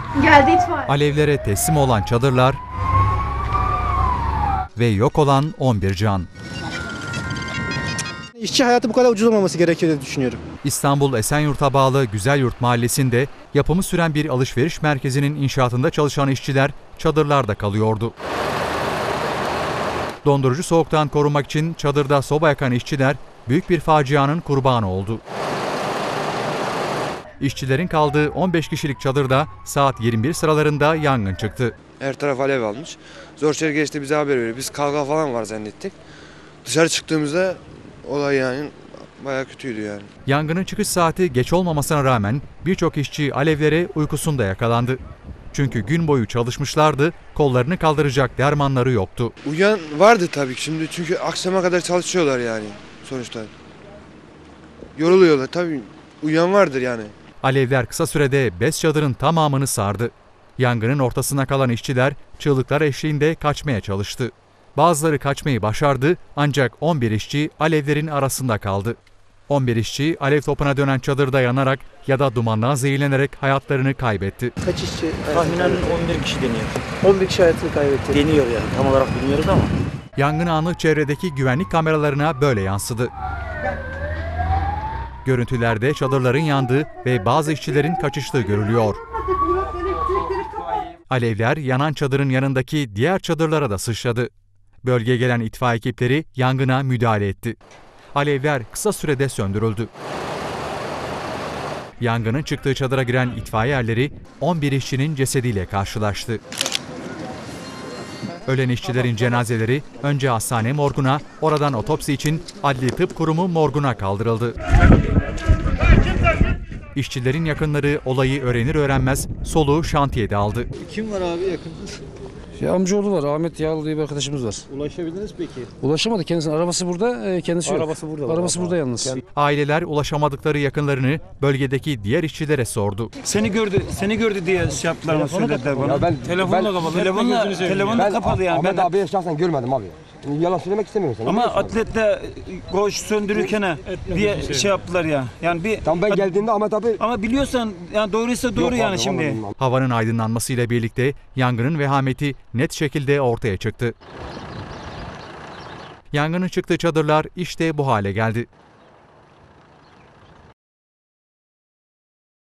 Geldi itfaiye. Alevlere teslim olan çadırlar ve yok olan 11 can. İşçi hayatı bu kadar ucuz olmaması gerekiyor diye düşünüyorum. İstanbul Esenyurt'a bağlı Güzelyurt Mahallesi'nde yapımı süren bir alışveriş merkezinin inşaatında çalışan işçiler çadırlarda kalıyordu. Dondurucu soğuktan korunmak için çadırda soba yakan işçiler büyük bir facianın kurbanı oldu. İşçilerin kaldığı 15 kişilik çadırda saat 21 sıralarında yangın çıktı. Her taraf alev almış. Zor çelik geçti, bize haber veriyor. Biz kavga falan var zannettik. Dışarı çıktığımızda olay yani bayağı kötüydü yani. Yangının çıkış saati geç olmamasına rağmen birçok işçi alevlere uykusunda yakalandı. Çünkü gün boyu çalışmışlardı, kollarını kaldıracak dermanları yoktu. Uyuyan vardı tabii ki şimdi çünkü akşama kadar çalışıyorlar yani sonuçta. Yoruluyorlar tabii, uyuyan vardır yani. Alevler kısa sürede 5 çadırın tamamını sardı. Yangının ortasına kalan işçiler çığlıklar eşliğinde kaçmaya çalıştı. Bazıları kaçmayı başardı ancak 11 işçi alevlerin arasında kaldı. 11 işçi alev topuna dönen çadırda yanarak ya da dumandan zehirlenerek hayatlarını kaybetti. Kaç işçi? Tahminen 11 kişi deniyor. 11 kişi hayatını kaybetti. Deniyor yani. Tam olarak bilmiyoruz ama. Yangın anı çevredeki güvenlik kameralarına böyle yansıdı. Görüntülerde çadırların yandığı ve bazı işçilerin kaçıştığı görülüyor. Alevler yanan çadırın yanındaki diğer çadırlara da sıçradı. Bölgeye gelen itfaiye ekipleri yangına müdahale etti. Alevler kısa sürede söndürüldü. Yangının çıktığı çadıra giren itfaiye erleri 11 işçinin cesediyle karşılaştı. Ölen işçilerin cenazeleri önce hastane morguna, oradan otopsi için Adli Tıp Kurumu morguna kaldırıldı. İşçilerin yakınları olayı öğrenir öğrenmez soluğu şantiyede aldı. Kim var abi yakın? Amcaoğlu var, Ahmet Yağlı diye bir arkadaşımız var. Ulaşabildiniz peki? Ulaşamadı kendisine, arabası burada, kendisi yok. Arabası burada. Arabası burada yalnız. Aileler ulaşamadıkları yakınlarını bölgedeki diğer işçilere sordu. Seni gördü diye şey yaptılar ama söylediler bana. Ya ben Telefonla kapalı. Telefonla kapalı yani. Ahmet abiye şahsen görmedim abi. Yalan söylemek istemiyorum sana. Ama atletle koğuş söndürürken bir şey yaptılar ya. Yani bir Tam ben geldiğimde Ahmet abi... Ama biliyorsan yani doğruysa doğru Yok yani abi, şimdi. Havanın aydınlanmasıyla birlikte yangının vehameti net şekilde ortaya çıktı. Yangının çıktığı çadırlar işte bu hale geldi.